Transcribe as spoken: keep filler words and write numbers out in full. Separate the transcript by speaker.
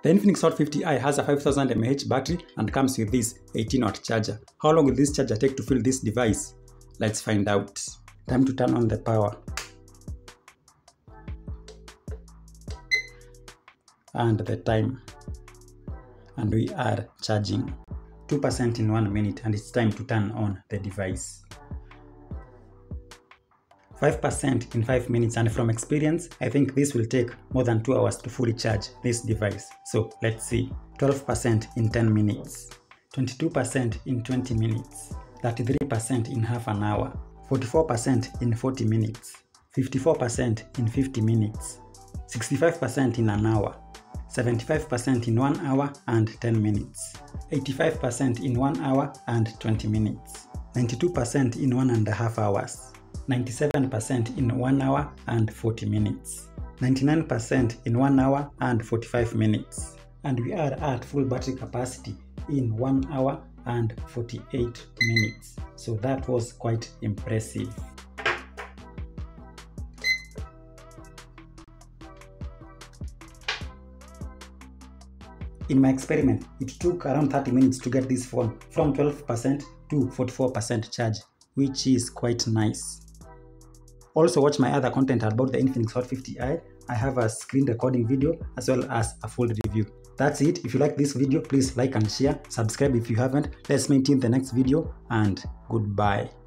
Speaker 1: The Infinix Hot fifty i has a five thousand milliamp hour battery and comes with this eighteen watt charger. How long will this charger take to fill this device? Let's find out. Time to turn on the power. And the time. And we are charging. two percent in one minute, and it's time to turn on the device. five percent in five minutes, and from experience, I think this will take more than two hours to fully charge this device. So let's see. twelve percent in ten minutes, twenty-two percent in twenty minutes, thirty-three percent in half an hour, forty-four percent in forty minutes, fifty-four percent in fifty minutes, sixty-five percent in an hour, seventy-five percent in one hour and ten minutes, eighty-five percent in one hour and twenty minutes, ninety-two percent in one and a half hours, ninety-seven percent in one hour and forty minutes, ninety-nine percent in one hour and forty-five minutes, and we are at full battery capacity in one hour and forty-eight minutes. So that was quite impressive. In my experiment, it took around thirty minutes to get this phone from twelve percent to forty-four percent charge, which is quite nice. Also watch my other content about the Infinix Hot fifty i. I have a screen recording video as well as a full review. That's it. If you like this video, please like and share. Subscribe if you haven't. Let's meet in the next video, and goodbye.